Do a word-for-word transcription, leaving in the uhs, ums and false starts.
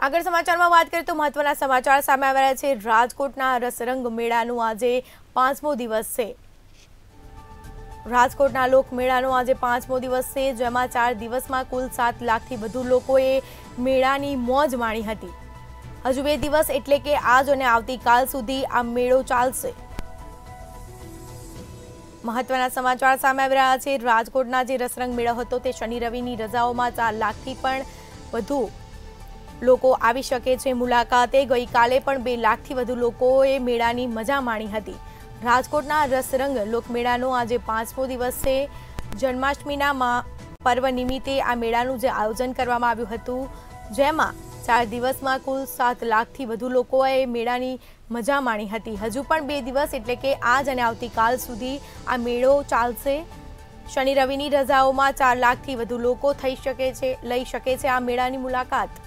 આગળ સમાચારમાં વાત કરીએ તો મહત્વના સમાચાર સામે આવી રહ્યા છે। રાજકોટના રસરંગ મેળાનું આજે પાંચમો દિવસ છે। રાજકોટના લોકમેળાનો આજે પાંચમો દિવસ છે, જેમાં ચાર દિવસમાં કુલ સાત લાખથી વધુ લોકોએ મેળાની મોજ માણી હતી। હજુ બે દિવસ એટલે કે આજ અને આવતીકાલ સુધી આ મેળો ચાલશે। મહત્વના સમાચાર સામે આવી રહ્યા છે। રાજકોટના જે રસરંગ મેળો હતો તે શનિ રવિની રજાઓમાં ચાર લાખથી પણ વધુ લોકો આવી શકે છે મુલાકાતે। ગઈકાલે પણ બે લાખથી વધુ લોકોએ મેળાની મજા માણી હતી। રાજકોટના રસરંગ લોકમેળાનો આજે પાંચમો દિવસ છે। જન્માષ્ટમીના પર્વ નિમિત્તે આ મેળાનું જે આયોજન કરવામાં આવ્યું હતું, જેમાં ચાર દિવસમાં કુલ સાત લાખથી વધુ લોકોએ મેળાની મજા માણી હતી। હજુ પણ બે દિવસ એટલે કે આજ અને આવતીકાલ સુધી આ મેળો ચાલશે। શનિ રવિની રજાઓમાં ચાર લાખથી વધુ લોકો થઈ શકે છે લઈ શકે છે આ મેળાની મુલાકાત।